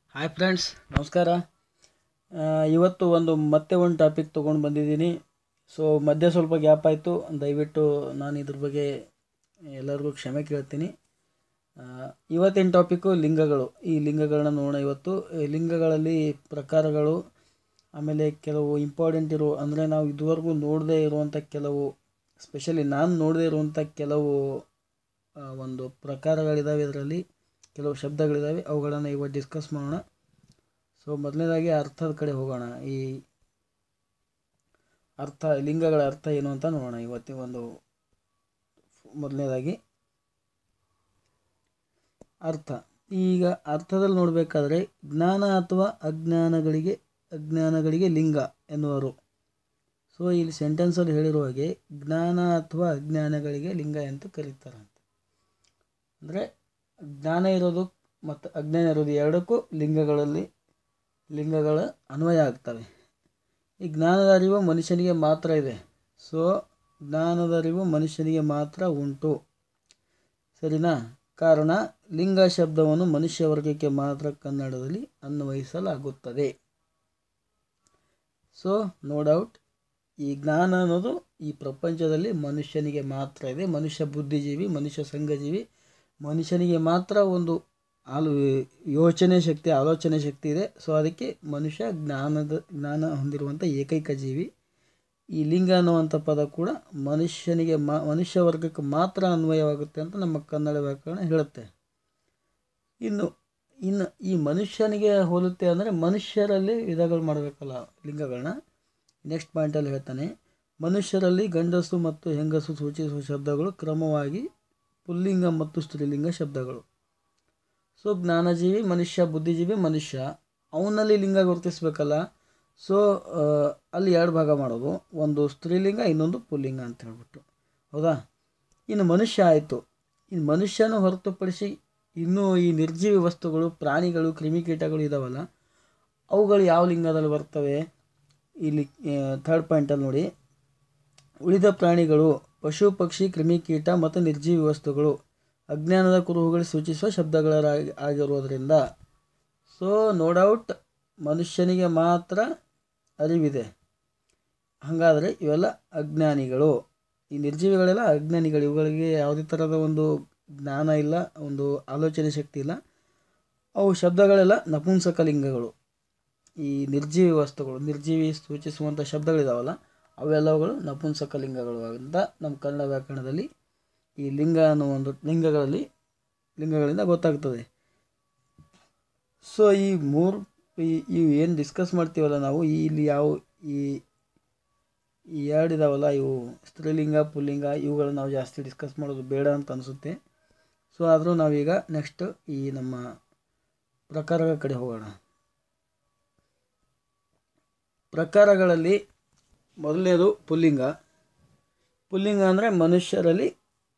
Hi friends, ನಮಸ್ಕಾರ. ಇವತ್ತು ಮತ್ತೆ ಒಂದು ಟಾಪಿಕ್ ತೊಗೊಂಡು ಬಂದಿದ್ದೀನಿ. ಸೊ ಮಧ್ಯೆ ಸ್ವಲ್ಪ ಗ್ಯಾಪ್ ಆಯಿತು, ದಯವಿಟ್ಟು ನಾನು ಇದ್ರ ಬಗ್ಗೆ ಎಲ್ಲರಿಗೂ ಕ್ಷಮೆ ಕೇಳ್ತೀನಿ. ಇವತ್ತಿನ ಟಾಪಿಕ್ಕು ಲಿಂಗಗಳು. ಈ ಲಿಂಗಗಳನ್ನ ನೋಡೋಣ ಇವತ್ತು. ಲಿಂಗಗಳಲ್ಲಿ ಪ್ರಕಾರಗಳು, ಆಮೇಲೆ ಕೆಲವು ಇಂಪಾರ್ಟೆಂಟ್ ಅಂದರೆ ನಾವು ಇದುವರೆಗೂ ನೋಡದೇ ಇರುವಂಥ ಕೆಲವು, ಸ್ಪೆಷಲಿ ನಾನು ನೋಡದೇ ಇರುವಂಥ ಕೆಲವು ಒಂದು ಪ್ರಕಾರಗಳಿದ್ದಾವೆ. ಇದರಲ್ಲಿ ಕೆಲವು ಶಬ್ದಗಳಿದ್ದಾವೆ, ಅವುಗಳನ್ನು ಇವತ್ತು ಡಿಸ್ಕಸ್ ಮಾಡೋಣ. ಸೊ ಮೊದಲನೇದಾಗಿ ಅರ್ಥದ ಕಡೆ ಹೋಗೋಣ. ಈ ಲಿಂಗಗಳ ಅರ್ಥ ಏನು ಅಂತ ನೋಡೋಣ ಇವತ್ತಿನ ಮೊದಲನೇದಾಗಿ ಅರ್ಥ. ಈಗ ಅರ್ಥದಲ್ಲಿ ನೋಡಬೇಕಾದ್ರೆ ಜ್ಞಾನ ಅಥವಾ ಅಜ್ಞಾನಗಳಿಗೆ ಲಿಂಗ ಎನ್ನುವರು. ಸೊ ಇಲ್ಲಿ ಸೆಂಟೆನ್ಸಲ್ಲಿ ಹೇಳಿರುವ ಹಾಗೆ ಜ್ಞಾನ ಅಥವಾ ಅಜ್ಞಾನಗಳಿಗೆ ಲಿಂಗ ಅಂತ ಕರೀತಾರೆ. ಅಂದರೆ ಜ್ಞಾನ ಇರೋದು ಮತ್ತು ಅಜ್ಞಾನ ಇರೋದು ಎರಡಕ್ಕೂ ಲಿಂಗಗಳ ಅನ್ವಯ ಆಗ್ತವೆ. ಈ ಜ್ಞಾನದ ಅರಿವು ಮನುಷ್ಯನಿಗೆ ಮಾತ್ರ ಇದೆ. ಸೊ ಜ್ಞಾನದ ಅರಿವು ಮನುಷ್ಯನಿಗೆ ಮಾತ್ರ ಉಂಟು, ಸರಿನಾ? ಕಾರಣ ಲಿಂಗ ಶಬ್ದವನ್ನು ಮನುಷ್ಯ ವರ್ಗಕ್ಕೆ ಮಾತ್ರ ಕನ್ನಡದಲ್ಲಿ ಅನ್ವಯಿಸಲಾಗುತ್ತದೆ. ಸೊ ನೋ ಡೌಟ್, ಈ ಜ್ಞಾನ ಅನ್ನೋದು ಈ ಪ್ರಪಂಚದಲ್ಲಿ ಮನುಷ್ಯನಿಗೆ ಮಾತ್ರ ಇದೆ. ಮನುಷ್ಯ ಬುದ್ಧಿಜೀವಿ, ಮನುಷ್ಯ ಸಂಘಜೀವಿ, ಮನುಷ್ಯನಿಗೆ ಮಾತ್ರ ಒಂದು ಯೋಚನೆ ಶಕ್ತಿ, ಆಲೋಚನೆ ಶಕ್ತಿ ಇದೆ. ಸೊ ಅದಕ್ಕೆ ಮನುಷ್ಯ ಜ್ಞಾನ ಹೊಂದಿರುವಂಥ ಏಕೈಕ ಜೀವಿ. ಈ ಲಿಂಗ ಅನ್ನುವಂಥ ಪದ ಕೂಡ ಮನುಷ್ಯ ವರ್ಗಕ್ಕೆ ಮಾತ್ರ ಅನ್ವಯವಾಗುತ್ತೆ ಅಂತ ನಮ್ಮ ಕನ್ನಡ ವ್ಯಾಕರಣ ಹೇಳುತ್ತೆ. ಇನ್ನು ಈ ಮನುಷ್ಯನಿಗೆ ಹೋಲುತ್ತೆ ಅಂದರೆ ಮನುಷ್ಯರಲ್ಲಿ ವಿಧಗಳು ಮಾಡಬೇಕಲ್ಲ ಲಿಂಗಗಳನ್ನ. ನೆಕ್ಸ್ಟ್ ಪಾಯಿಂಟಲ್ಲಿ ಹೇಳ್ತಾನೆ, ಮನುಷ್ಯರಲ್ಲಿ ಗಂಡಸು ಮತ್ತು ಹೆಂಗಸು ಸೂಚಿಸುವ ಶಬ್ದಗಳು ಕ್ರಮವಾಗಿ ಪುಲ್ಲಿಂಗ ಮತ್ತು ಸ್ತ್ರೀಲಿಂಗ ಶಬ್ದಗಳು. ಸೊ ಜ್ಞಾನಜೀವಿ ಮನುಷ್ಯ, ಬುದ್ಧಿಜೀವಿ ಮನುಷ್ಯ, ಅವನಲ್ಲಿ ಲಿಂಗ ಗುರುತಿಸ್ಬೇಕಲ್ಲ. ಸೊ ಅಲ್ಲಿ ಎರಡು ಭಾಗ ಮಾಡೋದು, ಒಂದು ಸ್ತ್ರೀಲಿಂಗ, ಇನ್ನೊಂದು ಪುಲ್ಲಿಂಗ ಅಂತ ಹೇಳ್ಬಿಟ್ಟು, ಹೌದಾ? ಇನ್ನು ಮನುಷ್ಯ ಆಯಿತು. ಇನ್ನು ಮನುಷ್ಯನ ಹೊರತುಪಡಿಸಿ ಇನ್ನೂ ಈ ನಿರ್ಜೀವಿ ವಸ್ತುಗಳು, ಪ್ರಾಣಿಗಳು, ಕ್ರಿಮಿಕೀಟಗಳು ಇದಾವಲ್ಲ, ಅವುಗಳು ಯಾವ ಲಿಂಗದಲ್ಲಿ ಬರ್ತವೆ? ಇಲ್ಲಿ ಥರ್ಡ್ ಪಾಯಿಂಟಲ್ಲಿ ನೋಡಿ, ಉಳಿದ ಪ್ರಾಣಿಗಳು, ಪಶು ಪಕ್ಷಿ, ಕ್ರಿಮಿಕೀಟ ಮತ್ತು ನಿರ್ಜೀವಿ ವಸ್ತುಗಳು ಅಜ್ಞಾನದ ಕುರುಹುಗಳು ಸೂಚಿಸುವ ಶಬ್ದಗಳಾಗಿರುವುದರಿಂದ. ಸೊ ನೋ ಡೌಟ್ ಮನುಷ್ಯನಿಗೆ ಮಾತ್ರ ಅರಿವಿದೆ. ಹಾಗಾದರೆ ಇವೆಲ್ಲ ಅಜ್ಞಾನಿಗಳು. ಈ ನಿರ್ಜೀವಿಗಳೆಲ್ಲ ಅಜ್ಞಾನಿಗಳು. ಇವುಗಳಿಗೆ ಯಾವುದೇ ಥರದ ಒಂದು ಜ್ಞಾನ ಇಲ್ಲ, ಒಂದು ಆಲೋಚನೆ ಶಕ್ತಿ ಇಲ್ಲ. ಅವು ಶಬ್ದಗಳೆಲ್ಲ ನಪುಂಸಕ ಲಿಂಗಗಳು. ಈ ನಿರ್ಜೀವಿ ವಸ್ತುಗಳು, ನಿರ್ಜೀವಿ ಸೂಚಿಸುವಂಥ ಶಬ್ದಗಳಿದಾವಲ್ಲ, ಅವೆಲ್ಲವುಗಳು ನಪುಂಸಕ ಲಿಂಗಗಳು ಅಂತ ನಮ್ಮ ಕನ್ನಡ ವ್ಯಾಕರಣದಲ್ಲಿ ಈ ಲಿಂಗ ಅನ್ನೋ ಒಂದು ಲಿಂಗಗಳಿಂದ ಗೊತ್ತಾಗ್ತದೆ. ಸೊ ಇವು ಏನು ಡಿಸ್ಕಸ್ ಮಾಡ್ತೀವಲ್ಲ ನಾವು, ಇಲ್ಲಿ ಈ ಎರಡಿದಾವಲ್ಲ, ಇವು ಸ್ತ್ರೀಲಿಂಗ, ಪುಲ್ಲಿಂಗ, ಇವುಗಳನ್ನ ನಾವು ಜಾಸ್ತಿ ಡಿಸ್ಕಸ್ ಮಾಡೋದು ಬೇಡ ಅಂತ ಅನಿಸುತ್ತೆ. ಸೊ ಆದರೂ ನಾವೀಗ ನೆಕ್ಸ್ಟ್ ಈ ನಮ್ಮ ಪ್ರಕಾರಗಳ ಕಡೆ ಹೋಗೋಣ. ಪ್ರಕಾರಗಳಲ್ಲಿ ಮೊದಲನೇದು ಪುಲ್ಲಿಂಗ. ಪುಲ್ಲಿಂಗ ಅಂದರೆ ಮನುಷ್ಯರಲ್ಲಿ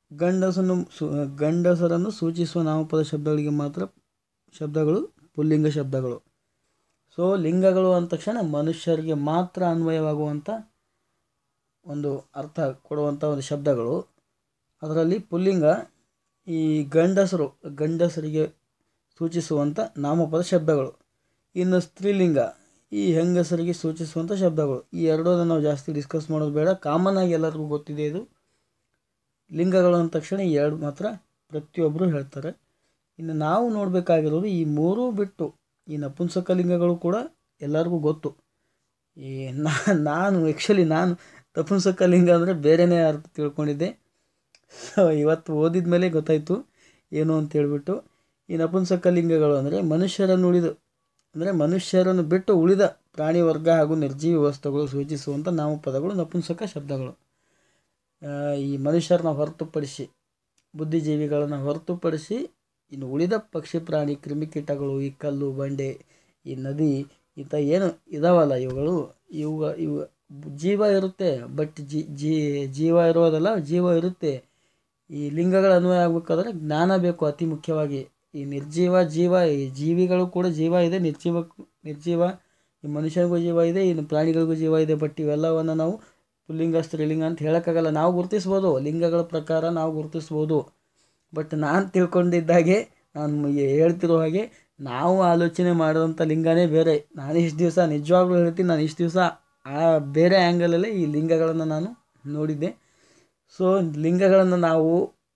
ಗಂಡಸರನ್ನು ಸೂಚಿಸುವ ನಾಮಪದ ಶಬ್ದಗಳಿಗೆ ಮಾತ್ರ ಶಬ್ದಗಳು ಪುಲ್ಲಿಂಗ ಶಬ್ದಗಳು. ಸೊ ಲಿಂಗಗಳು ಅಂದ ತಕ್ಷಣ ಮನುಷ್ಯರಿಗೆ ಮಾತ್ರ ಅನ್ವಯವಾಗುವಂಥ ಒಂದು ಅರ್ಥ ಕೊಡುವಂಥ ಒಂದು ಶಬ್ದಗಳು. ಅದರಲ್ಲಿ ಪುಲ್ಲಿಂಗ ಈ ಗಂಡಸರಿಗೆ ಸೂಚಿಸುವಂಥ ನಾಮಪದ ಶಬ್ದಗಳು. ಇನ್ನು ಸ್ತ್ರೀಲಿಂಗ ಈ ಹೆಂಗಸರಿಗೆ ಸೂಚಿಸುವಂಥ ಶಬ್ದಗಳು. ಈ ಎರಡನ್ನು ನಾವು ಜಾಸ್ತಿ ಡಿಸ್ಕಸ್ ಮಾಡೋದು ಬೇಡ, ಕಾಮನ್ ಆಗಿ ಎಲ್ಲರಿಗೂ ಗೊತ್ತಿದೆ ಇದು. ಲಿಂಗಗಳು ಅಂದ ತಕ್ಷಣ ಈ ಎರಡು ಮಾತ್ರ ಪ್ರತಿಯೊಬ್ಬರು ಹೇಳ್ತಾರೆ. ಇನ್ನು ನಾವು ನೋಡಬೇಕಾಗಿರೋದು ಈ ಮೂರೂ ಬಿಟ್ಟು ಈ ನಪುಂಸಕ ಲಿಂಗಗಳು ಕೂಡ ಎಲ್ಲರಿಗೂ ಗೊತ್ತು. ಈ ನಾನು ನಪುಂಸಕ ಲಿಂಗ ಅಂದರೆ ಬೇರೆಯೇ ಅರ್ಥ ತಿಳ್ಕೊಂಡಿದ್ದೆ. ಸೊ ಇವತ್ತು ಓದಿದ ಮೇಲೆ ಗೊತ್ತಾಯಿತು ಏನು ಅಂತ ಹೇಳ್ಬಿಟ್ಟು. ಈ ನಪುಂಸಕ ಲಿಂಗಗಳು ಅಂದರೆ ಮನುಷ್ಯರನ್ನು ಬಿಟ್ಟು ಉಳಿದ ಪ್ರಾಣಿ ವರ್ಗ ಹಾಗೂ ನಿರ್ಜೀವಿ ವಸ್ತುಗಳು ಸೂಚಿಸುವಂಥ ನಾಮಪದಗಳು ನಪುಂಸಕ ಶಬ್ದಗಳು. ಈ ಮನುಷ್ಯರನ್ನ ಹೊರತುಪಡಿಸಿ, ಬುದ್ಧಿಜೀವಿಗಳನ್ನು ಹೊರತುಪಡಿಸಿ ಇನ್ನು ಉಳಿದ ಪಕ್ಷಿ, ಪ್ರಾಣಿ, ಕ್ರಿಮಿಕೀಟಗಳು, ಈ ಕಲ್ಲು ಬಂಡೆ, ಈ ನದಿ, ಇಂಥ ಏನು ಇದಾವಲ್ಲ ಇವು ಜೀವ ಇರುತ್ತೆ. ಬಟ್ ಜೀವ ಇರೋದಲ್ಲ, ಜೀವ ಇರುತ್ತೆ. ಈ ಲಿಂಗಗಳ ಅನ್ವಯ ಆಗಬೇಕಾದ್ರೆ ಜ್ಞಾನ ಬೇಕು ಅತಿ ಮುಖ್ಯವಾಗಿ. ಈ ಜೀವ, ಈ ಜೀವಿಗಳು ಕೂಡ ಜೀವ ಇದೆ, ನಿರ್ಜೀವ ಈ ಮನುಷ್ಯನಿಗೂ ಜೀವ ಇದೆ, ಇನ್ನು ಪ್ರಾಣಿಗಳಿಗೂ ಜೀವ ಇದೆ. ಬಟ್ ಇವೆಲ್ಲವನ್ನು ನಾವು ಪುಲ್ಲಿಂಗ, ಸ್ತ್ರೀಲಿಂಗ ಅಂತ ಹೇಳೋಕ್ಕಾಗಲ್ಲ. ನಾವು ಗುರುತಿಸ್ಬೋದು, ಲಿಂಗಗಳ ಪ್ರಕಾರ ನಾವು ಗುರುತಿಸ್ಬೋದು. ಬಟ್ ನಾನು ತಿಳ್ಕೊಂಡಿದ್ದಾಗೆ, ನಾನು ಹೇಳ್ತಿರೋ ಹಾಗೆ ನಾವು ಆಲೋಚನೆ ಮಾಡಿದಂಥ ಲಿಂಗನೇ ಬೇರೆ. ನಾನು ಇಷ್ಟು ದಿವಸ ನಿಜವಾಗ್ಲೂ ಹೇಳ್ತೀನಿ, ನಾನು ಇಷ್ಟು ದಿವಸ ಬೇರೆ ಆ್ಯಂಗಲಲ್ಲೇ ಈ ಲಿಂಗಗಳನ್ನು ನಾನು ನೋಡಿದ್ದೆ. ಸೊ ಲಿಂಗಗಳನ್ನು ನಾವು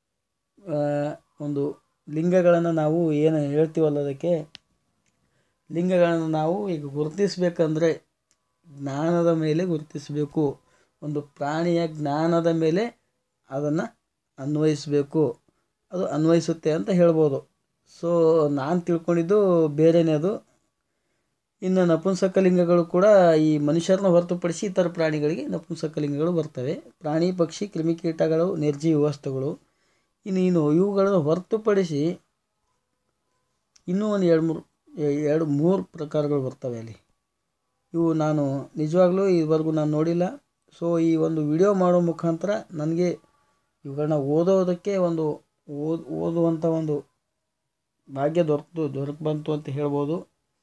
ಒಂದು ಲಿಂಗಗಳನ್ನು ನಾವು ಏನು ಹೇಳ್ತೀವಲ್ಲ, ಅದಕ್ಕೆ ಲಿಂಗಗಳನ್ನು ನಾವು ಈಗ ಗುರುತಿಸಬೇಕಂದ್ರೆ ಜ್ಞಾನದ ಮೇಲೆ ಗುರುತಿಸಬೇಕು. ಒಂದು ಪ್ರಾಣಿಯ ಜ್ಞಾನದ ಮೇಲೆ ಅದನ್ನು ಅನ್ವಯಿಸಬೇಕು, ಅದು ಅನ್ವಯಿಸುತ್ತೆ ಅಂತ ಹೇಳ್ಬೋದು. ಸೊ ನಾನು ತಿಳ್ಕೊಂಡಿದ್ದು ಬೇರೆಯೇ ಅದು. ಇನ್ನು ನಪುಂಸಕಲಿಂಗಗಳು ಕೂಡ ಈ ಮನುಷ್ಯರನ್ನ ಹೊರತುಪಡಿಸಿ ಇತರ ಪ್ರಾಣಿಗಳಿಗೆ ನಪುಂಸಕಲಿಂಗಗಳು ಬರ್ತವೆ. ಪ್ರಾಣಿ, ಪಕ್ಷಿ, ಕ್ರಿಮಿಕೀಟಗಳು, ನಿರ್ಜೀವ ವಸ್ತುಗಳು. ಇನ್ನು ಇವುಗಳನ್ನು ಹೊರತುಪಡಿಸಿ ಇನ್ನೂ ಒಂದು ಎರಡು ಮೂರು ಪ್ರಕಾರಗಳು ಬರ್ತವೆ ಅಲ್ಲಿ. ಇವು ನಾನು ನಿಜವಾಗ್ಲೂ ಇದುವರೆಗೂ ನಾನು ನೋಡಿಲ್ಲ. ಸೊ ಈ ಒಂದು ವಿಡಿಯೋ ಮಾಡೋ ಮುಖಾಂತರ ನನಗೆ ಇವುಗಳನ್ನ ಓದೋದಕ್ಕೆ ಒಂದು ಓದುವಂಥ ಒಂದು ಭಾಗ್ಯ ಬಂತು ಅಂತ ಹೇಳ್ಬೋದು.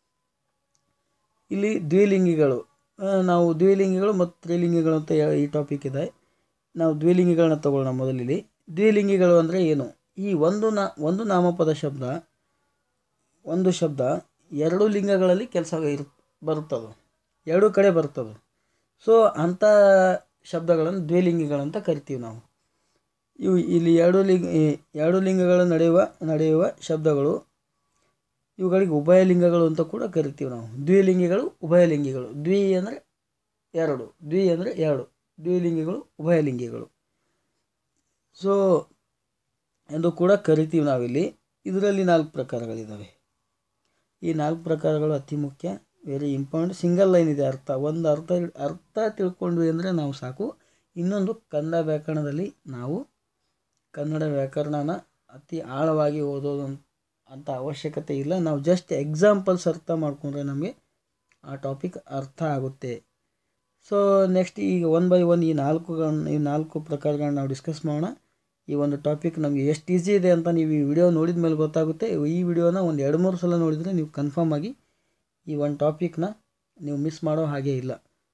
ಇಲ್ಲಿ ದ್ವಿಲಿಂಗಿಗಳು, ನಾವು ದ್ವಿಲಿಂಗಿಗಳು ಮತ್ತು ತ್ರಿಲಿಂಗಿಗಳು ಅಂತ ಈ ಟಾಪಿಕ್ ಇದೆ. ನಾವು ದ್ವಿಲಿಂಗಿಗಳನ್ನ ತಗೊಳ್ಳೋಣ ಮೊದಲಿಲ್ಲಿ. ದ್ವಿಲಿಂಗಿಗಳು ಅಂದರೆ ಏನು? ಈ ಒಂದು ನಾಮಪದ ಶಬ್ದ, ಒಂದು ಶಬ್ದ ಎರಡು ಲಿಂಗಗಳಲ್ಲಿ ಕೆಲಸ ಬರುತ್ತದು, ಎರಡೂ ಕಡೆ ಬರ್ತದೆ. ಸೊ ಅಂಥ ಶಬ್ದಗಳನ್ನು ದ್ವಿಲಿಂಗಿಗಳಂತ ಕರಿತೀವಿ ನಾವು. ಇವು ಇಲ್ಲಿ ಎರಡು ಲಿಂಗಗಳ ನಡೆಯುವ ಶಬ್ದಗಳು, ಇವುಗಳಿಗೆ ಉಭಯಲಿಂಗಗಳು ಅಂತ ಕೂಡ ಕರಿತೀವಿ ನಾವು. ದ್ವಿಲಿಂಗಿಗಳು, ಉಭಯಲಿಂಗಿಗಳು. ದ್ವಿ ಅಂದರೆ ಎರಡು, ದ್ವಿಲಿಂಗಿಗಳು, ಉಭಯಲಿಂಗಿಗಳು ಸೊ ಎಂದು ಕೂಡ ಕರಿತೀವಿ ನಾವಿಲ್ಲಿ. ಇದರಲ್ಲಿ 4 ಪ್ರಕಾರಗಳಿದ್ದಾವೆ. ಈ 4 ಪ್ರಕಾರಗಳು ಅತಿ ಮುಖ್ಯ, ವೆರಿ ಇಂಪಾರ್ಟೆಂಟ್. ಸಿಂಗಲ್ ಲೈನ್ ಇದೆ ಅರ್ಥ. ಒಂದು ಅರ್ಥ ತಿಳ್ಕೊಂಡ್ವಿ ಅಂದರೆ ನಾವು ಸಾಕು. ಇನ್ನೊಂದು, ಕನ್ನಡ ವ್ಯಾಕರಣದಲ್ಲಿ ನಾವು ಕನ್ನಡ ವ್ಯಾಕರಣನ ಅತಿ ಆಳವಾಗಿ ಓದೋದು ಅಂತ ಅವಶ್ಯಕತೆ ಇಲ್ಲ. ನಾವು ಜಸ್ಟ್ ಎಕ್ಸಾಂಪಲ್ಸ್ ಅರ್ಥ ಮಾಡಿಕೊಂಡ್ರೆ ನಮಗೆ ಆ ಟಾಪಿಕ್ ಅರ್ಥ ಆಗುತ್ತೆ. ಸೊ ನೆಕ್ಸ್ಟ್ ಈಗ 1 by 1 ಈ 4 ಪ್ರಕಾರಗಳನ್ನ ನಾವು ಡಿಸ್ಕಸ್ ಮಾಡೋಣ. ಈ ಒಂದು ಟಾಪಿಕ್ ನಮಗೆ ಎಷ್ಟು ಈಸಿ ಇದೆ ಅಂತ ನೀವು ಈ ವಿಡಿಯೋ ನೋಡಿದ ಮೇಲೆ ಗೊತ್ತಾಗುತ್ತೆ. ಈ ವಿಡಿಯೋನ ಒಂದು 2-3 ಸಲ ನೋಡಿದರೆ ನೀವು ಕನ್ಫರ್ಮ್ ಆಗಿ ಈ ಒಂದು ಟಾಪಿಕ್ನ ನೀವು ಮಿಸ್ ಮಾಡೋ ಹಾಗೆ ಇಲ್ಲ.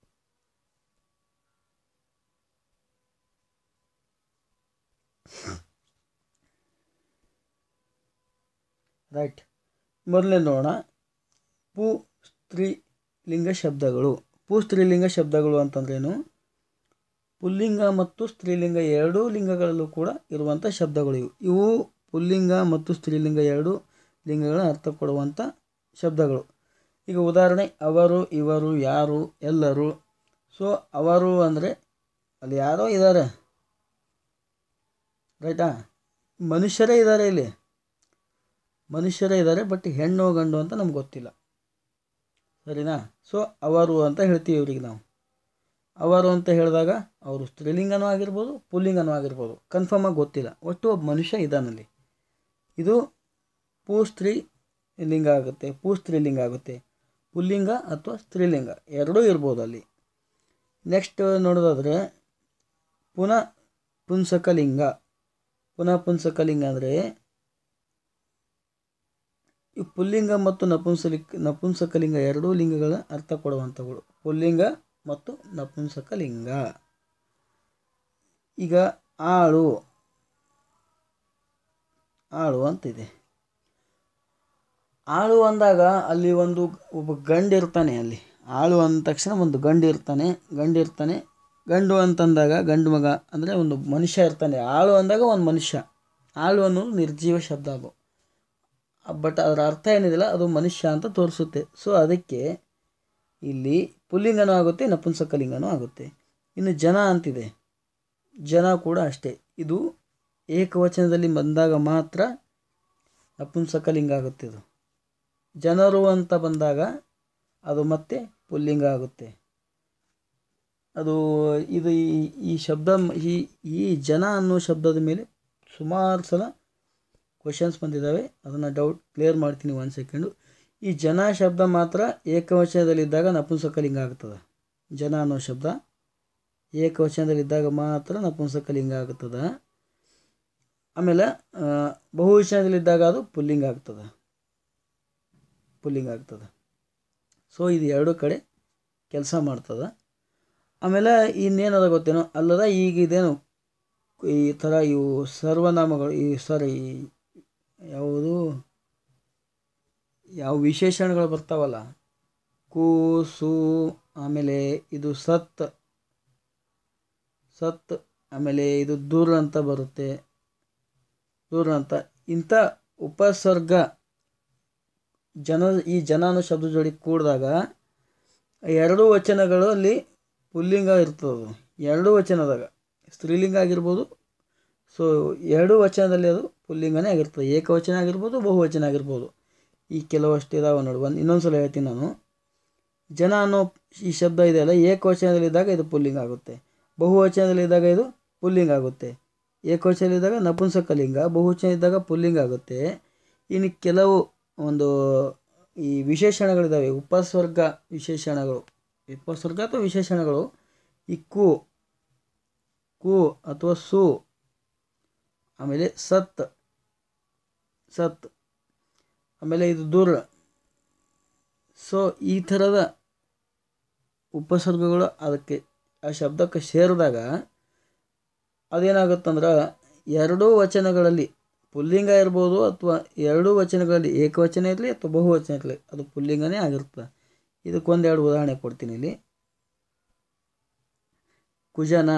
ರೈಟ್, ಮೊದಲೇ ನೋಡೋಣ. ಸ್ತ್ರೀಲಿಂಗ ಶಬ್ದಗಳು. ಸ್ತ್ರೀಲಿಂಗ ಶಬ್ದಗಳು ಅಂತಂದ್ರೇನು? ಪುಲ್ಲಿಂಗ ಮತ್ತು ಸ್ತ್ರೀಲಿಂಗ ಎರಡೂ ಲಿಂಗಗಳಲ್ಲೂ ಕೂಡ ಇರುವಂಥ ಶಬ್ದಗಳು ಇವು. ಪುಲ್ಲಿಂಗ ಮತ್ತು ಸ್ತ್ರೀಲಿಂಗ ಎರಡೂ ಲಿಂಗಗಳ ಅರ್ಥ ಕೊಡುವಂಥ ಶಬ್ದಗಳು. ಈಗ ಉದಾಹರಣೆ, ಅವರು, ಇವರು, ಯಾರು, ಎಲ್ಲರೂ. ಸೊ ಅವರು ಅಂದರೆ ಅಲ್ಲಿ ಯಾರೋ ಇದ್ದಾರೆ, ರೈಟಾ? ಮನುಷ್ಯರೇ ಇದ್ದಾರೆ, ಬಟ್ ಹೆಣ್ಣು ಗಂಡು ಅಂತ ನಮ್ಗೆ ಗೊತ್ತಿಲ್ಲ, ಸರಿನಾ? ಸೊ ಅವರು ಅಂತ ಹೇಳ್ತೀವಿ ಇವ್ರಿಗೆ ನಾವು. ಅವರು ಅಂತ ಹೇಳಿದಾಗ ಅವರು ಸ್ತ್ರೀಲಿಂಗನೂ ಆಗಿರ್ಬೋದು, ಪುಲ್ಲಿಂಗನೂ ಆಗಿರ್ಬೋದು, ಕನ್ಫರ್ಮ್ ಆಗಿ ಗೊತ್ತಿಲ್ಲ. ಒಟ್ಟು ಒಬ್ಬ ಮನುಷ್ಯ ಇದ್ದಾನಲ್ಲಿ. ಇದು ಸ್ತ್ರೀಲಿಂಗ ಆಗುತ್ತೆ, ಸ್ತ್ರೀಲಿಂಗ ಆಗುತ್ತೆ. ಪುಲ್ಲಿಂಗ ಅಥವಾ ಸ್ತ್ರೀಲಿಂಗ ಎರಡೂ ಇರ್ಬೋದು ಅಲ್ಲಿ. ನೆಕ್ಸ್ಟ್ ನೋಡೋದಾದರೆ ಪುಂಸಕಲಿಂಗ. ಪುಂಸಕಲಿಂಗ ಅಂದರೆ ಈ ಪುಲ್ಲಿಂಗ ಮತ್ತು ನಪುಂಸಕಲಿಂಗ ಎರಡೂ ಲಿಂಗಗಳ ಅರ್ಥ ಕೊಡುವಂಥಗಳು. ಪುಲ್ಲಿಂಗ ಮತ್ತು ನಪುಂಸಕಲಿಂಗ. ಈಗ ಆಳು ಅಂತಿದೆ. ಆಳು ಅಂದಾಗ ಅಲ್ಲಿ ಒಬ್ಬ ಗಂಡಿರ್ತಾನೆ. ಅಲ್ಲಿ ಆಳು ಅಂದ ತಕ್ಷಣ ಒಂದು ಗಂಡಿರ್ತಾನೆ. ಗಂಡು ಅಂತಂದಾಗ ಗಂಡು ಮಗ ಅಂದರೆ ಒಂದು ಮನುಷ್ಯ ಇರ್ತಾನೆ. ಆಳು ಅಂದಾಗ ಒಂದು ಮನುಷ್ಯ. ಆಳು ಅನ್ನೋದು ನಿರ್ಜೀವ ಶಬ್ದ ಅದು, ಬಟ್ ಅದರ ಅರ್ಥ ಏನಿದೆಯಲ್ಲ ಅದು ಮನುಷ್ಯ ಅಂತ ತೋರಿಸುತ್ತೆ. ಸೊ ಅದಕ್ಕೆ ಇಲ್ಲಿ ಪುಲ್ಲಿಂಗನೂ ಆಗುತ್ತೆ, ನಪುಂಸಕಲಿಂಗನೂ ಆಗುತ್ತೆ. ಇನ್ನು ಜನ ಅಂತಿದೆ. ಜನ ಕೂಡ ಅಷ್ಟೇ, ಇದು ಏಕವಚನದಲ್ಲಿ ಬಂದಾಗ ಮಾತ್ರ ನಪುಂಸಕಲಿಂಗ ಆಗುತ್ತೆ. ಇದು ಜನರು ಅಂತ ಬಂದಾಗ ಅದು ಮತ್ತೆ ಪುಲ್ಲಿಂಗ ಆಗುತ್ತೆ. ಇದು ಈ ಶಬ್ದ, ಈ ಜನ ಅನ್ನೋ ಶಬ್ದದ ಮೇಲೆ ಸುಮಾರು ಸಲ ಕ್ವಶನ್ಸ್ ಬಂದಿದ್ದಾವೆ. ಅದನ್ನು ಕ್ಲಿಯರ್ ಮಾಡ್ತೀನಿ 1 ಸೆಕೆಂಡು. ಈ ಜನ ಶಬ್ದ ಮಾತ್ರ ಏಕವಚನದಲ್ಲಿದ್ದಾಗ ನಪುಂಸಕಲಿಂಗ ಆಗ್ತದೆ. ಜನ ಅನ್ನೋ ಶಬ್ದ ಏಕವಚನದಲ್ಲಿದ್ದಾಗ ಮಾತ್ರ ನಪುಂಸಕಲಿಂಗ ಆಗ್ತದೆ. ಆಮೇಲೆ ಬಹುವಚನದಲ್ಲಿದ್ದಾಗ ಅದು ಪುಲ್ಲಿಂಗ ಆಗ್ತದೆ. ಸೊ ಇದು ಎರಡೂ ಕಡೆ ಕೆಲಸ ಮಾಡ್ತದೆ. ಆಮೇಲೆ ಇನ್ನೇನದ ಗೊತ್ತೇನೋ ಅಲ್ಲದ, ಈಗ ಇದೇನು ಈ ಥರ ಇವು ಸರ್ವನಾಮಗಳು, ಯಾವುದು ಯಾವ ವಿಶೇಷಣಗಳು ಬರ್ತಾವಲ್ಲ, ಕು ಸು, ಆಮೇಲೆ ಇದು ಸತ್ ಸತ್, ಆಮೇಲೆ ಇದು ದೂರ ಅಂತ ಬರುತ್ತೆ, ದೂರ ಅಂತ. ಇಂಥ ಉಪಸರ್ಗ ಈ ಜನ ಅನ್ನೋ ಶಬ್ದ ಜೋಡಿ ಕೂಡಿದಾಗ ಎರಡೂ ವಚನಗಳಲ್ಲಿ ಪುಲ್ಲಿಂಗ ಇರ್ತದೆ. ಎರಡೂ ವಚನದಾಗ ಸ್ತ್ರೀಲಿಂಗ ಆಗಿರ್ಬೋದು. ಸೊ ಎರಡೂ ವಚನದಲ್ಲಿ ಅದು ಪುಲ್ಲಿಂಗನೇ ಆಗಿರ್ತದೆ. ಏಕವಚನ ಆಗಿರ್ಬೋದು, ಬಹುವಚನ ಆಗಿರ್ಬೋದು. ಈ ಕೆಲವಷ್ಟು ಇದಾವೆ ನೋಡಿ. ಇನ್ನೊಂದು ಸಲ ಹೇಳ್ತೀನಿ ನಾನು. ಜನ ಅನ್ನೋ ಈ ಶಬ್ದ ಇದೆಯಲ್ಲ, ಏಕವಚನದಲ್ಲಿದ್ದಾಗ ಇದು ಪುಲ್ಲಿಂಗ ಆಗುತ್ತೆ, ಬಹುವಚನದಲ್ಲಿದ್ದಾಗ ಇದು ಪುಲ್ಲಿಂಗ ಆಗುತ್ತೆ. ಏಕವಚನದಲ್ಲಿದ್ದಾಗ ನಪುಂಸಕಲಿಂಗ, ಬಹುವಚನ ಇದ್ದಾಗ ಪುಲ್ಲಿಂಗ ಆಗುತ್ತೆ. ಇನ್ನು ಕೆಲವು ಒಂದು ಈ ವಿಶೇಷಣಗಳಿದ್ದಾವೆ, ಉಪಸರ್ಗ ವಿಶೇಷಣಗಳು, ಉಪಸರ್ಗ ಅಥವಾ ವಿಶೇಷಣಗಳು. ಈ ಕು ಅಥವಾ ಸು, ಆಮೇಲೆ ಸತ್, ಆಮೇಲೆ ಇದು ದೂರ. ಸೊ ಈ ಥರದ ಉಪಸರ್ಗಗಳು ಅದಕ್ಕೆ ಆ ಶಬ್ದಕ್ಕೆ ಸೇರಿದಾಗ ಅದೇನಾಗುತ್ತಂದ್ರೆ ಎರಡೂ ವಚನಗಳಲ್ಲಿ ಪುಲ್ಲಿಂಗ ಇರ್ಬೋದು, ಅಥವಾ ಎರಡೂ ವಚನಗಳಲ್ಲಿ ಏಕವಚನ ಇರಲಿ ಅಥವಾ ಬಹುವಚನ ಇರಲಿ, ಅದು ಪುಲ್ಲಿಂಗನೇ ಆಗಿರ್ತದೆ. ಇದಕ್ಕೊಂದೆರಡು ಉದಾಹರಣೆ ಕೊಡ್ತೀನಿ ಇಲ್ಲಿ. ಕುಜನ,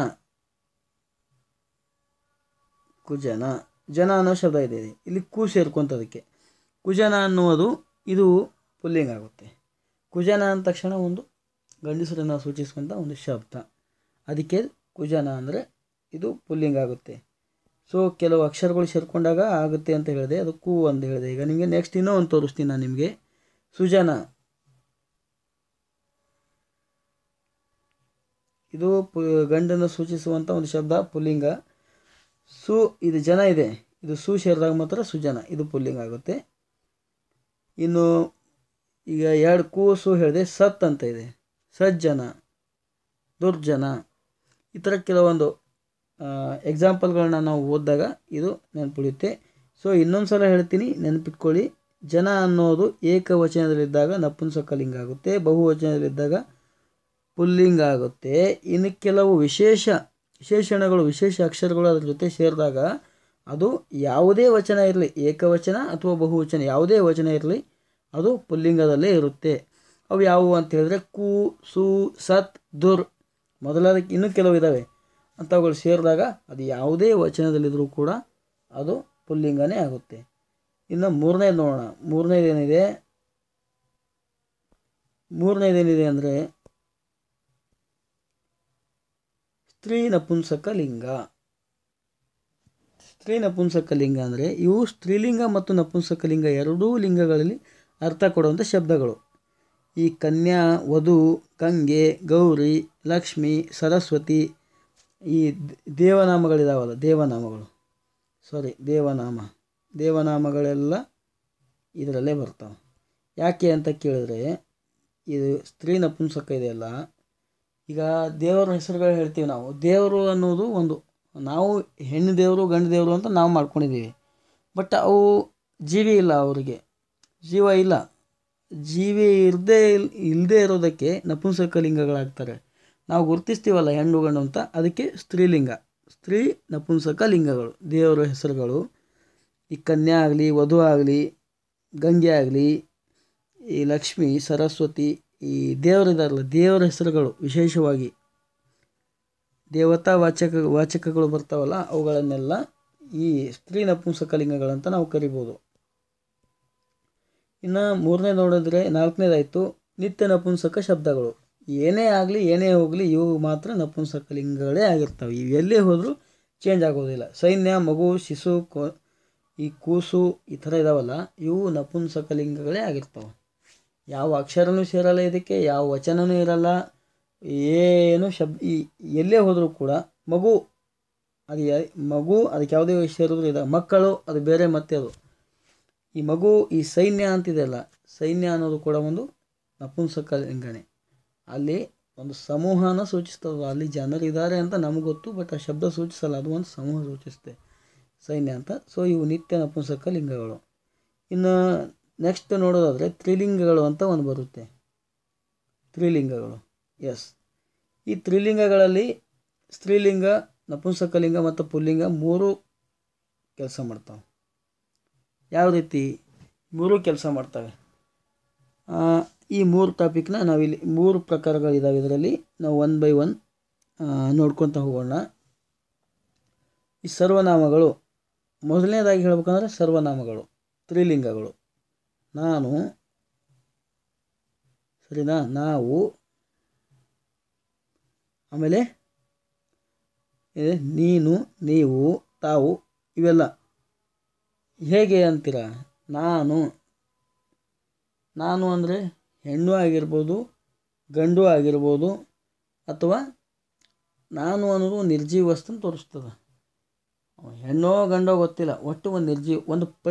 ಜನ ಅನ್ನೋ ಶಬ್ದ ಇದೆ, ಇಲ್ಲಿ ಕು ಸೇರ್ಕೊಂತದಕ್ಕೆ ಕುಜನ ಅನ್ನುವುದು ಇದು ಪುಲ್ಲಿಂಗ ಆಗುತ್ತೆ. ಕುಜನ ಅಂದ ತಕ್ಷಣ ಒಂದು ಗಂಡಸರನ್ನು ಸೂಚಿಸುವಂಥ ಒಂದು ಶಬ್ದ, ಅದಕ್ಕೆ ಕುಜನ ಅಂದರೆ ಇದು ಪುಲ್ಲಿಂಗ ಆಗುತ್ತೆ. ಸೊ ಕೆಲವು ಅಕ್ಷರಗಳು ಸೇರಿಕೊಂಡಾಗ ಆಗುತ್ತೆ ಅಂತ ಹೇಳಿದೆ, ಅದು ಕು ಅಂತ ಹೇಳಿದೆ. ಈಗ ನಿಮಗೆ ನೆಕ್ಸ್ಟ್ ಇನ್ನೂ ಒಂದು ತೋರಿಸ್ತೀನಿ ನಾನು ನಿಮಗೆ. ಸುಜನ, ಇದು ಗಂಡನ್ನು ಸೂಚಿಸುವಂಥ ಒಂದು ಶಬ್ದ, ಪುಲ್ಲಿಂಗ. ಸು, ಇದು ಜನ ಇದೆ, ಇದು ಸು ಸೇರಿದಾಗ ಮಾತ್ರ ಸುಜನ, ಇದು ಪುಲ್ಲಿಂಗ ಆಗುತ್ತೆ. ಇನ್ನು ಈಗ ಎರಡು ಕು ಸು ಹೇಳಿದೆ, ಸತ್ ಅಂತ ಇದೆ, ಸಜ್ಜನ, ದುರ್ಜನ. ಈ ಥರ ಕೆಲವೊಂದು ಎಕ್ಸಾಂಪಲ್ಗಳನ್ನ ನಾವು ಓದಿದಾಗ ಇದು ನೆನಪುಳಿಯುತ್ತೆ. ಸೊ ಇನ್ನೊಂದು ಸಲ ಹೇಳ್ತೀನಿ, ನೆನಪಿಟ್ಕೊಳ್ಳಿ. ಜನ ಅನ್ನೋದು ಏಕವಚನದಲ್ಲಿದ್ದಾಗ ನಪುಂಸಕಲಿಂಗ ಆಗುತ್ತೆ, ಬಹುವಚನದಲ್ಲಿದ್ದಾಗ ಪುಲ್ಲಿಂಗ ಆಗುತ್ತೆ. ಇನ್ನು ಕೆಲವು ವಿಶೇಷಣಗಳು, ವಿಶೇಷ ಅಕ್ಷರಗಳು ಅದ್ರ ಜೊತೆ ಸೇರಿದಾಗ ಅದು ಯಾವುದೇ ವಚನ ಇರಲಿ, ಏಕವಚನ ಅಥವಾ ಬಹುವಚನ ಯಾವುದೇ ವಚನ ಇರಲಿ, ಅದು ಪುಲ್ಲಿಂಗದಲ್ಲೇ ಇರುತ್ತೆ. ಅವು ಯಾವುವು ಅಂತ ಹೇಳಿದ್ರೆ ಕು, ಸು, ಸತ್, ದುರ್ ಮೊದಲಾದಕ್ಕೆ ಇನ್ನೂ ಕೆಲವು ಇದ್ದಾವೆ. ಅಂಥವುಗಳು ಸೇರಿದಾಗ ಅದು ಯಾವುದೇ ವಚನದಲ್ಲಿದ್ದರೂ ಕೂಡ ಅದು ಪುಲ್ಲಿಂಗನೇ ಆಗುತ್ತೆ. ಇನ್ನು ಮೂರನೇದು ನೋಡೋಣ. ಮೂರನೇದೇನಿದೆ ಅಂದರೆ ಸ್ತ್ರೀ ನಪುಂಸಕಲಿಂಗ. ಸ್ತ್ರೀ ನಪುಂಸಕಲಿಂಗ ಅಂದರೆ ಇವು ಸ್ತ್ರೀಲಿಂಗ ಮತ್ತು ನಪುಂಸಕಲಿಂಗ ಎರಡೂ ಲಿಂಗಗಳಲ್ಲಿ ಅರ್ಥ ಕೊಡುವಂಥ ಶಬ್ದಗಳು. ಈ ಕನ್ಯಾ, ವಧು, ಗಂಗೆ, ಗೌರಿ, ಲಕ್ಷ್ಮಿ, ಸರಸ್ವತಿ, ಈ ದೇವನಾಮಗಳಿದಾವಲ್ಲ, ದೇವನಾಮಗಳೆಲ್ಲ ಇದರಲ್ಲೇ ಬರ್ತಾವೆ. ಯಾಕೆ ಅಂತ ಕೇಳಿದ್ರೆ, ಇದು ಸ್ತ್ರೀ ನಪುಂಸಕ ಇದೆಯಲ್ಲ, ಈಗ ದೇವರ ಹೆಸರುಗಳು ಹೇಳ್ತೀವಿ ನಾವು. ದೇವರು ಅನ್ನೋದು ಒಂದು, ನಾವು ಹೆಣ್ಣು ದೇವರು ಗಂಡು ದೇವರು ಅಂತ ನಾವು ಮಾಡ್ಕೊಂಡಿದ್ದೀವಿ. ಬಟ್ ಅವು ಜೀವಿ ಇಲ್ಲ, ಅವರಿಗೆ ಜೀವ ಇಲ್ಲ. ಜೀವಿ ಇಲ್ಲದೆ ಇರೋದಕ್ಕೆ ನಪುಂಸಕಲಿಂಗಗಳಾಗ್ತಾರೆ. ನಾವು ಗುರುತಿಸ್ತೀವಲ್ಲ ಹೆಣ್ಣು ಗಂಡು ಅಂತ, ಅದಕ್ಕೆ ಸ್ತ್ರೀಲಿಂಗ, ಸ್ತ್ರೀ ನಪುಂಸಕ ಲಿಂಗಗಳು ದೇವರ ಹೆಸರುಗಳು. ಈ ಕನ್ಯಾ ಆಗಲಿ, ವಧು ಆಗಲಿ, ಗಂಗೆ ಆಗಲಿ, ಈ ಲಕ್ಷ್ಮಿ, ಸರಸ್ವತಿ, ಈ ದೇವರಿದಾರಲ್ಲ, ದೇವರ ಹೆಸರುಗಳು ವಿಶೇಷವಾಗಿ ದೇವತಾ ವಾಚಕಗಳು ಬರ್ತಾವಲ್ಲ, ಅವುಗಳನ್ನೆಲ್ಲ ಈ ಸ್ತ್ರೀ ನಪುಂಸಕಲಿಂಗಗಳಂತ ನಾವು ಕರಿಬೋದು. ಇನ್ನು ಮೂರನೇ ನೋಡಿದ್ರೆ, ನಾಲ್ಕನೇದಾಯಿತು ನಿತ್ಯ ನಪುಂಸಕ ಶಬ್ದಗಳು. ಏನೇ ಆಗಲಿ ಏನೇ ಹೋಗಲಿ ಇವು ಮಾತ್ರ ನಪುಂಸಕಲಿಂಗಗಳೇ ಆಗಿರ್ತವೆ. ಇವು ಎಲ್ಲೇ ಹೋದರೂ ಚೇಂಜ್ ಆಗೋದಿಲ್ಲ. ಸೈನ್ಯ, ಮಗು, ಶಿಶು, ಈ ಕೂಸು ಈ ಥರ ಇದಾವಲ್ಲ, ಇವು ನಪುಂಸಕಲಿಂಗಗಳೇ ಆಗಿರ್ತವೆ. ಯಾವ ಅಕ್ಷರನೂ ಸೇರಲ್ಲ, ಇದಕ್ಕೆ ಯಾವ ವಚನವೂ ಇರಲ್ಲ, ಏನು ಎಲ್ಲೇ ಹೋದರೂ ಕೂಡ ಮಗು ಅದಕ್ಕೆ ಯಾವುದೇ ಸೇರಿದ್ರು ಇದೆ. ಮಕ್ಕಳು ಅದು ಬೇರೆ, ಮತ್ತೆ ಅದು ಈ ಮಗು. ಈ ಸೈನ್ಯ ಅಂತಿದೆಯಲ್ಲ, ಸೈನ್ಯ ಅನ್ನೋದು ಕೂಡ ಒಂದು ನಪುಂಸಕಲಿಂಗನೇ. ಅಲ್ಲಿ ಒಂದು ಸಮೂಹನ ಸೂಚಿಸ್ತದೆ, ಅಲ್ಲಿ ಜನರಿದ್ದಾರೆ ಅಂತ ನಮಗೆ ಗೊತ್ತು, ಬಟ್ ಆ ಶಬ್ದ ಸೂಚಿಸಲ್ಲ, ಅದು ಒಂದು ಸಮೂಹ ಸೂಚಿಸುತ್ತೆ ಸೈನ್ಯ ಅಂತ. ಸೊ ಇವು ನಿತ್ಯ ನಪುಂಸಕ ಲಿಂಗಗಳು. ಇನ್ನು ನೆಕ್ಸ್ಟ್ ನೋಡೋದಾದರೆ ತ್ರಿಲಿಂಗಗಳು ಅಂತ ಒಂದು ಬರುತ್ತೆ. ತ್ರಿಲಿಂಗಗಳು, ಎಸ್. ಈ ತ್ರಿಲಿಂಗಗಳಲ್ಲಿ ಸ್ತ್ರೀಲಿಂಗ, ನಪುಂಸಕಲಿಂಗ ಮತ್ತು ಪುಲ್ಲಿಂಗ ಮೂರು ಕೆಲಸ ಮಾಡ್ತಾವೆ. ಯಾವ ರೀತಿ ಮೂರೂ ಕೆಲಸ ಮಾಡ್ತವೆ? ಈ 3 ಟಾಪಿಕ್ನ ನಾವಿಲ್ಲಿ 3 ಪ್ರಕಾರಗಳಿದ್ದಾವೆ. ಇದರಲ್ಲಿ ನಾವು 1 ಬೈ 1 ನೋಡ್ಕೊತ ಹೋಗೋಣ. ಈ ಸರ್ವನಾಮಗಳು, ಮೊದಲನೇದಾಗಿ ಹೇಳ್ಬೇಕಂದ್ರೆ ಸರ್ವನಾಮಗಳು ಸ್ತ್ರೀಲಿಂಗಗಳು. ನಾನು, ಸರಿನಾ, ನಾವು, ಆಮೇಲೆ ನೀನು, ನೀವು, ತಾವು, ಇವೆಲ್ಲ ಹೇಗೆ ಅಂತೀರ? ನಾನು ಅಂದರೆ ಹೆಣ್ಣು ಆಗಿರ್ಬೋದು, ಗಂಡು ಆಗಿರ್ಬೋದು, ಅಥವಾ ನಾನು ಅನ್ನೋದು ನಿರ್ಜೀವ ವಸ್ತುನ ತೋರಿಸ್ತದೆ. ಹೆಣ್ಣೋ ಗಂಡೋ ಗೊತ್ತಿಲ್ಲ, ಒಟ್ಟು ಒಂದು ನಿರ್ಜೀವ,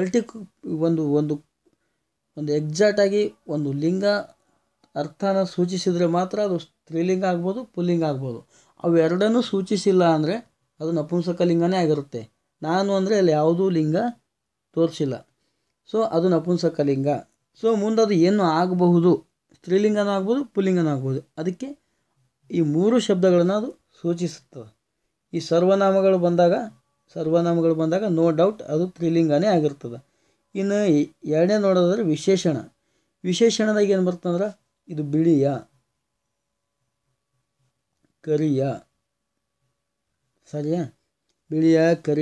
ಒಂದು ಎಕ್ಸಾಕ್ಟಾಗಿ ಒಂದು ಲಿಂಗ ಅರ್ಥನ ಸೂಚಿಸಿದರೆ ಮಾತ್ರ ಅದು ಸ್ತ್ರೀಲಿಂಗ ಆಗ್ಬೋದು, ಪುಲ್ಲಿಂಗ ಆಗ್ಬೋದು. ಅವೆರಡನ್ನೂ ಸೂಚಿಸಿಲ್ಲ ಅಂದರೆ ಅದು ನಪುಂಸಕಲಿಂಗನೇ ಆಗಿರುತ್ತೆ. ನಾನು ಅಂದರೆ ಅಲ್ಲಿ ಯಾವುದೂ ಲಿಂಗ ತೋರಿಸಿಲ್ಲ, ಸೊ ಅದು ನಪುಂಸಕಲಿಂಗ. ಸೊ ಮುಂದೆ ಅದು ಏನು ಆಗಬಹುದು, ಸ್ತ್ರೀಲಿಂಗನೂ ಆಗ್ಬೋದು, ಪುಲ್ಲಿಂಗನೂ ಆಗ್ಬೋದು. ಅದಕ್ಕೆ ಈ 3 ಶಬ್ದಗಳನ್ನು ಅದು ಸೂಚಿಸುತ್ತದೆ. ಈ ಸರ್ವನಾಮಗಳು ಬಂದಾಗ ನೋ ಡೌಟ್ ಅದು ಸ್ತ್ರೀಲಿಂಗನೇ ಆಗಿರ್ತದೆ. ಇನ್ನು ಎರಡನೇ ನೋಡೋದಾದ್ರೆ ವಿಶೇಷಣದಾಗ ಏನು ಬರ್ತಂದ್ರೆ ಇದು ಬಿಳಿಯ, ಕರಿಯ, ಸರಿಯಾ, ಬಿಳಿಯ,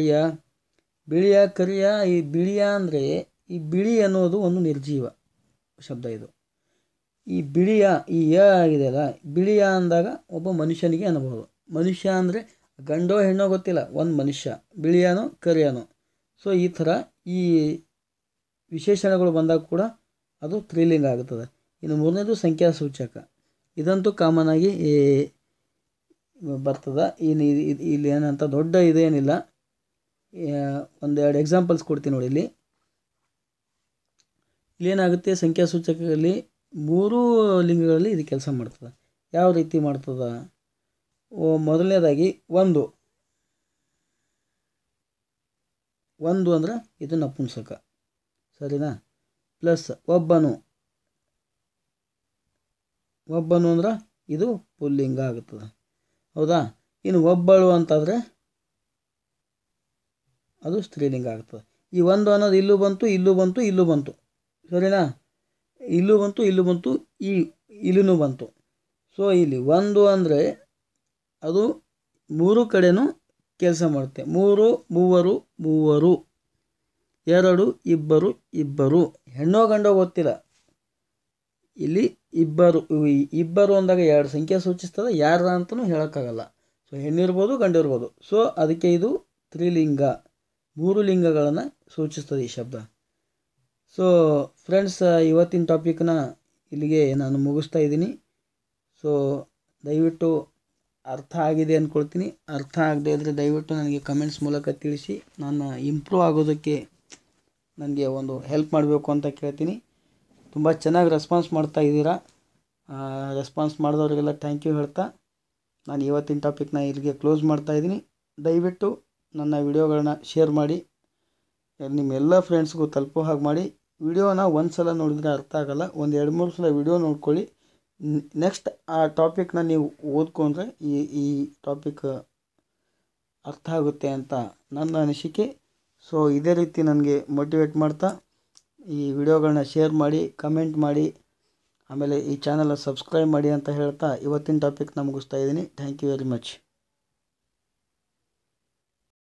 ಕರಿಯ. ಈ ಬಿಳಿಯ ಅಂದರೆ ಈ ಬಿಳಿ ಅನ್ನೋದು ಒಂದು ನಿರ್ಜೀವ ಶಬ್ದ. ಇದು ಈ ಬಿಳಿಯ, ಈ ಆಗಿದೆಯಲ್ಲ, ಬಿಳಿಯ ಅಂದಾಗ ಒಬ್ಬ ಮನುಷ್ಯನಿಗೆ ಅನ್ನಬಹುದು. ಮನುಷ್ಯ ಅಂದರೆ ಗಂಡೋ ಹೆಣ್ಣೋ ಗೊತ್ತಿಲ್ಲ, ಒಂದು ಮನುಷ್ಯ, ಬಿಳಿಯನೋ ಕರಿಯನೋ. ಸೊ ಈ ಥರ ಈ ವಿಶೇಷಣಗಳು ಬಂದಾಗ ಕೂಡ ಅದು ಸ್ತ್ರೀಲಿಂಗ ಆಗುತ್ತದೆ. ಇನ್ನು 3ನೇದು ಸಂಖ್ಯಾ ಸೂಚಕ. ಇದಂತೂ ಕಾಮನ್ ಆಗಿ ಬರ್ತದೆ. ಇಲ್ಲಿ ಏನಂತ ದೊಡ್ಡ ಇದೇನಿಲ್ಲ. ಒಂದೆರಡು ಎಕ್ಸಾಂಪಲ್ಸ್ ಕೊಡ್ತೀನಿ ನೋಡಿ. ಇಲ್ಲೇನಾಗುತ್ತೆ, ಸಂಖ್ಯಾ ಸೂಚಕದಲ್ಲಿ 3 ಲಿಂಗಗಳಲ್ಲಿ ಇದು ಕೆಲಸ ಮಾಡ್ತದೆ. ಯಾವ ರೀತಿ ಮಾಡ್ತದೆ? ಮೊದಲನೇದಾಗಿ ಒಂದು ಅಂದ್ರೆ ಇದು ನಪುಂಸಕ, ಸರಿನಾ. ಪ್ಲಸ್ ಒಬ್ಬನು ಅಂದ್ರೆ ಇದು ಪುಲ್ಲಿಂಗ ಆಗುತ್ತದೆ, ಹೌದಾ. ಇನ್ನು ಒಬ್ಬಳು ಅಂತಾದರೆ ಅದು ಸ್ತ್ರೀಲಿಂಗ ಆಗ್ತದೆ. ಈ ಒಂದು ಅನ್ನೋದು ಇಲ್ಲೂ ಬಂತು, ಸರಿನಾ. ಇಲ್ಲೂ ಬಂತು, ಇಲ್ಲೂ ಬಂತು. ಸೊ ಇಲ್ಲಿ ಒಂದು ಅಂದರೆ ಅದು 3 ಕಡೆನೂ ಕೆಲಸ ಮಾಡುತ್ತೆ. 3 ಮೂವರು, 2 ಇಬ್ಬರು, ಹೆಣ್ಣೋ ಗಂಡೋ ಗೊತ್ತಿಲ್ಲ. ಇಲ್ಲಿ ಇಬ್ಬರು ಅಂದಾಗ 2 ಸಂಖ್ಯೆ ಸೂಚಿಸ್ತದೆ, ಯಾರ ಅಂತಲೂ ಹೇಳೋಕ್ಕಾಗಲ್ಲ. ಸೊ ಹೆಣ್ಣಿರ್ಬೋದು, ಗಂಡಿರ್ಬೋದು. ಸೊ ಅದಕ್ಕೆ ಇದು ಸ್ತ್ರೀಲಿಂಗ, 3 ಲಿಂಗಗಳನ್ನು ಸೂಚಿಸ್ತದೆ ಈ ಶಬ್ದ. ಸೊ ಫ್ರೆಂಡ್ಸ್, ಇವತ್ತಿನ ಟಾಪಿಕ್ನ ಇಲ್ಲಿಗೆ ನಾನು ಮುಗಿಸ್ತಾ ಇದ್ದೀನಿ. ಸೊ ದಯವಿಟ್ಟು ಅರ್ಥ ಆಗಿದೆ ಅಂದ್ಕೊಳ್ತೀನಿ. ಅರ್ಥ ಆಗದೆ ಇದ್ದರೆ ದಯವಿಟ್ಟು ನನಗೆ ಕಮೆಂಟ್ಸ್ ಮೂಲಕ ತಿಳಿಸಿ. ನಾನು ಇಂಪ್ರೂವ್ ಆಗೋದಕ್ಕೆ ನನಗೆ ಒಂದು ಹೆಲ್ಪ್ ಮಾಡಬೇಕು ಅಂತ ಕೇಳ್ತೀನಿ. ತುಂಬ ಚೆನ್ನಾಗಿ ರೆಸ್ಪಾನ್ಸ್ ಮಾಡ್ತಾ ಇದ್ದೀರಾ. ರೆಸ್ಪಾನ್ಸ್ ಮಾಡಿದವರಿಗೆಲ್ಲ ಥ್ಯಾಂಕ್ ಯು ಹೇಳ್ತಾ ನಾನು ಇವತ್ತಿನ ಟಾಪಿಕ್ನ ಇಲ್ಲಿಗೆ ಕ್ಲೋಸ್ ಮಾಡ್ತಾಯಿದ್ದೀನಿ. ದಯವಿಟ್ಟು ನನ್ನ ವಿಡಿಯೋಗಳನ್ನ ಶೇರ್ ಮಾಡಿ, ನಿಮ್ಮೆಲ್ಲ ಫ್ರೆಂಡ್ಸ್ಗೂ ತಲುಪೋ ಹಾಗೆ ಮಾಡಿ. ವಿಡಿಯೋನ ಒಂದು ಸಲ ನೋಡಿದರೆ ಅರ್ಥ ಆಗೋಲ್ಲ, ಒಂದು 2-3 ಸಲ ವಿಡಿಯೋ ನೋಡ್ಕೊಳ್ಳಿ. ನೆಕ್ಸ್ಟ್ ಆ ಟಾಪಿಕ್ನ ನೀವು ಓದ್ಕೊಂಡ್ರೆ ಈ ಟಾಪಿಕ್ ಅರ್ಥ ಆಗುತ್ತೆ ಅಂತ ನನ್ನ ಅನಿಸಿಕೆ. ಸೊ ಇದೇ ರೀತಿ ನನಗೆ ಮೋಟಿವೇಟ್ ಮಾಡ್ತಾ ಈ ವಿಡಿಯೋಗಳನ್ನ ಶೇರ್ ಮಾಡಿ, ಕಮೆಂಟ್ ಮಾಡಿ, ಆಮೇಲೆ ಈ ಚಾನಲ್ನ ಸಬ್ಸ್ಕ್ರೈಬ್ ಮಾಡಿ ಅಂತ ಹೇಳ್ತಾ ಇವತ್ತಿನ ಟಾಪಿಕ್ನ ಮುಗಿಸ್ತಾ ಇದ್ದೀನಿ. Thank you very much.